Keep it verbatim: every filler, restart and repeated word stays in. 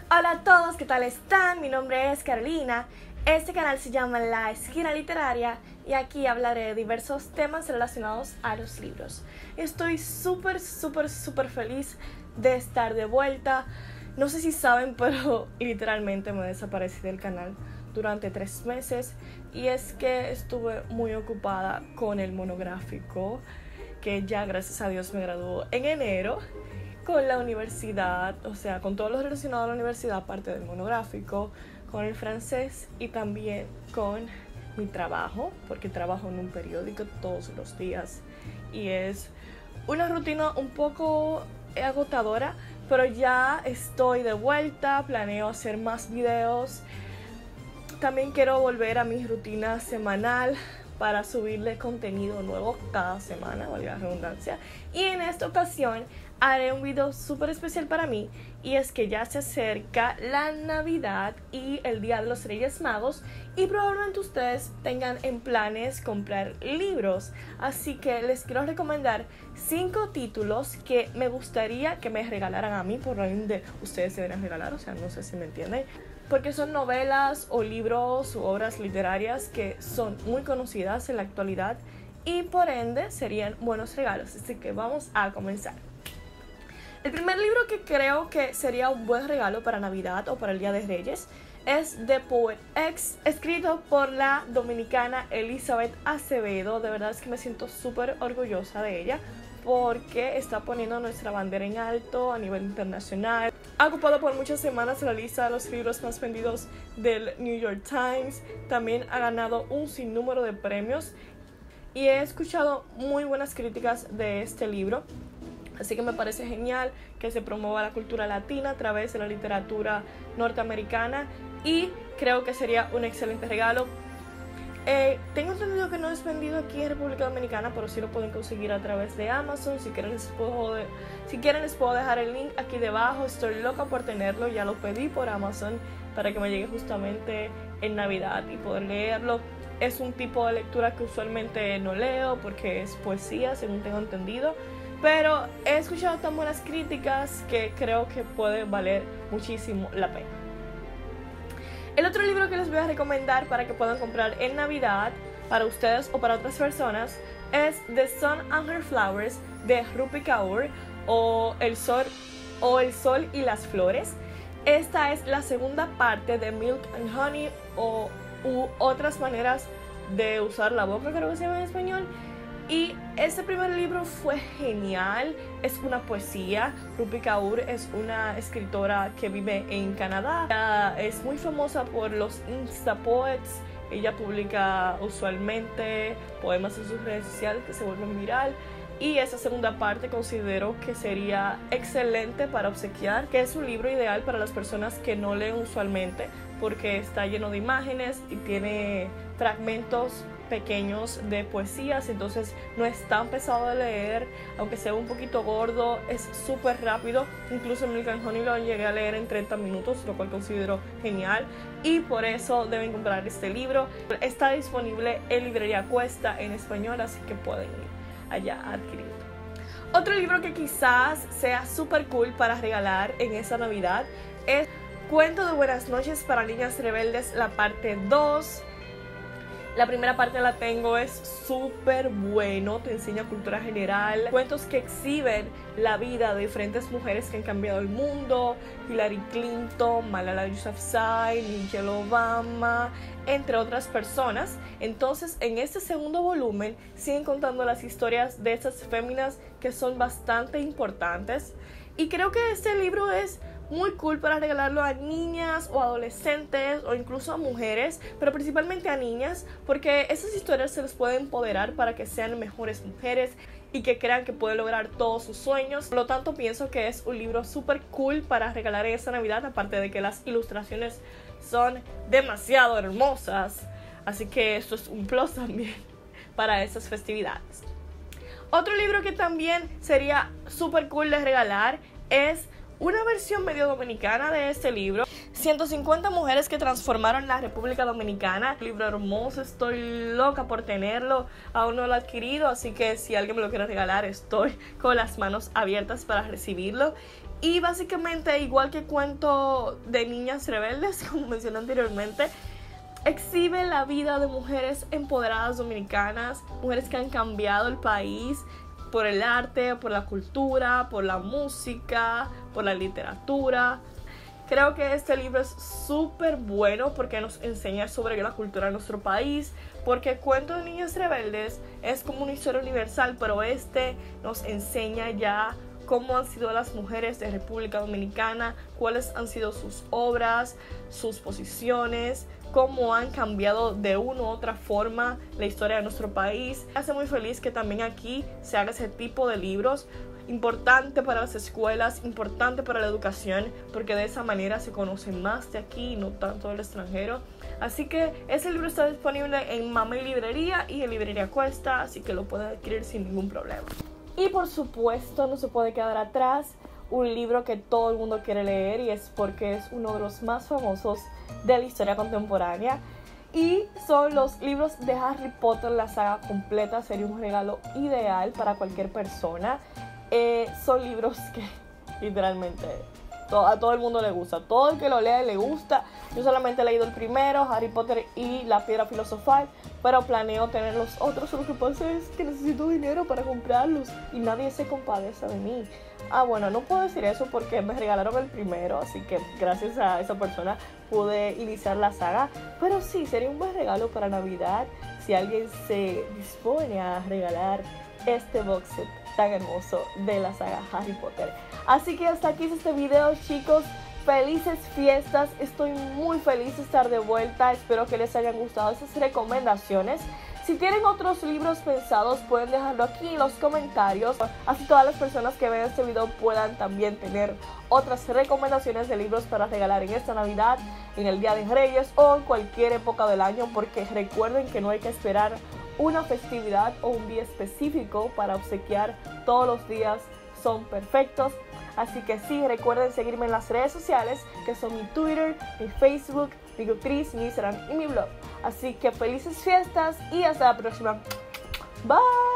Hola a todos, ¿qué tal están? Mi nombre es Carolina. Este canal se llama La Esquina Literaria y aquí hablaré de diversos temas relacionados a los libros. Estoy súper, súper, súper feliz de estar de vuelta. No sé si saben, pero literalmente me desaparecí del canal durante tres meses y es que estuve muy ocupada con el monográfico, que ya gracias a Dios me graduó en enero, con la universidad, o sea, con todo lo relacionado a la universidad, aparte del monográfico, con el francés y también con mi trabajo, porque trabajo en un periódico todos los días y es una rutina un poco agotadora, pero ya estoy de vuelta, planeo hacer más videos. También quiero volver a mi rutina semanal para subirle contenido nuevo cada semana, valga la redundancia. Y en esta ocasión haré un video súper especial para mí, y es que ya se acerca la Navidad y el Día de los Reyes Magos y probablemente ustedes tengan en planes comprar libros, así que les quiero recomendar cinco títulos que me gustaría que me regalaran a mí, por lo ende ustedes se deben regalar, o sea, no sé si me entienden, porque son novelas o libros u obras literarias que son muy conocidas en la actualidad y por ende serían buenos regalos, así que vamos a comenzar. El primer libro que creo que sería un buen regalo para Navidad o para el Día de Reyes es The Poet X, escrito por la dominicana Elizabeth Acevedo. De verdad es que me siento súper orgullosa de ella porque está poniendo nuestra bandera en alto a nivel internacional. Ha ocupado por muchas semanas la lista de los libros más vendidos del New York Times. También ha ganado un sinnúmero de premios y he escuchado muy buenas críticas de este libro. Así que me parece genial que se promueva la cultura latina a través de la literatura norteamericana y creo que sería un excelente regalo. Eh, tengo entendido que no es vendido aquí en República Dominicana, pero sí lo pueden conseguir a través de Amazon. Si quieren les puedo, de, si quieren les puedo dejar el link aquí debajo. Estoy loca por tenerlo, ya lo pedí por Amazon para que me llegue justamente en Navidad y poder leerlo. Es un tipo de lectura que usualmente no leo porque es poesía, según tengo entendido. Pero he escuchado tan buenas críticas que creo que puede valer muchísimo la pena. El otro libro que les voy a recomendar para que puedan comprar en Navidad, para ustedes o para otras personas, es The Sun and Her Flowers de Rupi Kaur, o El Sol, o El Sol y las Flores. Esta es la segunda parte de Milk and Honey, o u otras maneras de usar la boca, creo que se llama en español. Y este primer libro fue genial, es una poesía. Rupi Kaur es una escritora que vive en Canadá. Ella es muy famosa por los Insta Poets. Ella publica usualmente poemas en sus redes sociales que se vuelven viral. Y esa segunda parte considero que sería excelente para obsequiar, que es un libro ideal para las personas que no leen usualmente, porque está lleno de imágenes y tiene fragmentos pequeños de poesías, entonces no es tan pesado de leer, aunque sea un poquito gordo, es súper rápido. Incluso Milk and Honey lo llegué a leer en treinta minutos, lo cual considero genial y por eso deben comprar este libro. Está disponible en librería Cuesta en español, así que pueden ir allá a adquirirlo. Otro libro que quizás sea súper cool para regalar en esta Navidad es Cuento de Buenas Noches para Niñas Rebeldes, la parte dos. La primera parte la tengo, es súper bueno, te enseña cultura general, cuentos que exhiben la vida de diferentes mujeres que han cambiado el mundo, Hillary Clinton, Malala Yousafzai, Michelle Obama, entre otras personas. Entonces en este segundo volumen siguen contando las historias de estas féminas que son bastante importantes y creo que este libro es muy cool para regalarlo a niñas o adolescentes o incluso a mujeres, pero principalmente a niñas, porque esas historias se les puede empoderar para que sean mejores mujeres y que crean que pueden lograr todos sus sueños. Por lo tanto, pienso que es un libro súper cool para regalar en esta Navidad, aparte de que las ilustraciones son demasiado hermosas, así que esto es un plus también para esas festividades. Otro libro que también sería súper cool de regalar es una versión medio dominicana de este libro, ciento cincuenta mujeres que transformaron la República Dominicana. Un libro hermoso, estoy loca por tenerlo, aún no lo he adquirido, así que si alguien me lo quiere regalar estoy con las manos abiertas para recibirlo. Y básicamente, igual que Cuento de Niñas Rebeldes, como mencioné anteriormente, exhibe la vida de mujeres empoderadas dominicanas, mujeres que han cambiado el país por el arte, por la cultura, por la música, por la literatura. Creo que este libro es súper bueno porque nos enseña sobre la cultura de nuestro país, porque Cuento de Niñas Rebeldes es como una historia universal, pero este nos enseña ya cómo han sido las mujeres de República Dominicana, cuáles han sido sus obras, sus posiciones, cómo han cambiado de una u otra forma la historia de nuestro país. Me hace muy feliz que también aquí se haga ese tipo de libros, importante para las escuelas, importante para la educación, porque de esa manera se conoce más de aquí y no tanto del extranjero. Así que ese libro está disponible en Mamey Librería y en Librería Cuesta, así que lo pueden adquirir sin ningún problema. Y por supuesto no se puede quedar atrás un libro que todo el mundo quiere leer, y es porque es uno de los más famosos de la historia contemporánea, y son los libros de Harry Potter. La saga completa sería un regalo ideal para cualquier persona. Eh, son libros que literalmente to- a todo el mundo le gusta, todo el que lo lea le gusta. Yo solamente he leído el primero, Harry Potter y la Piedra Filosofal, pero planeo tener los otros. Lo que pasa es que necesito dinero para comprarlos y nadie se compadece de mí. Ah, bueno, no puedo decir eso porque me regalaron el primero, así que gracias a esa persona pude iniciar la saga. Pero sí, sería un buen regalo para Navidad si alguien se dispone a regalar este box set tan hermoso de la saga Harry Potter. Así que hasta aquí es este video, chicos. Felices fiestas, estoy muy feliz de estar de vuelta. Espero que les hayan gustado esas recomendaciones. Si tienen otros libros pensados, pueden dejarlo aquí en los comentarios, así todas las personas que vean este video puedan también tener otras recomendaciones de libros para regalar en esta Navidad, en el Día de Reyes o en cualquier época del año, porque recuerden que no hay que esperar una festividad o un día específico para obsequiar. Todos los días son perfectos. Así que sí, recuerden seguirme en las redes sociales, que son mi Twitter, mi Facebook, mi Goodreads, mi Instagram y mi blog. Así que felices fiestas y hasta la próxima. Bye.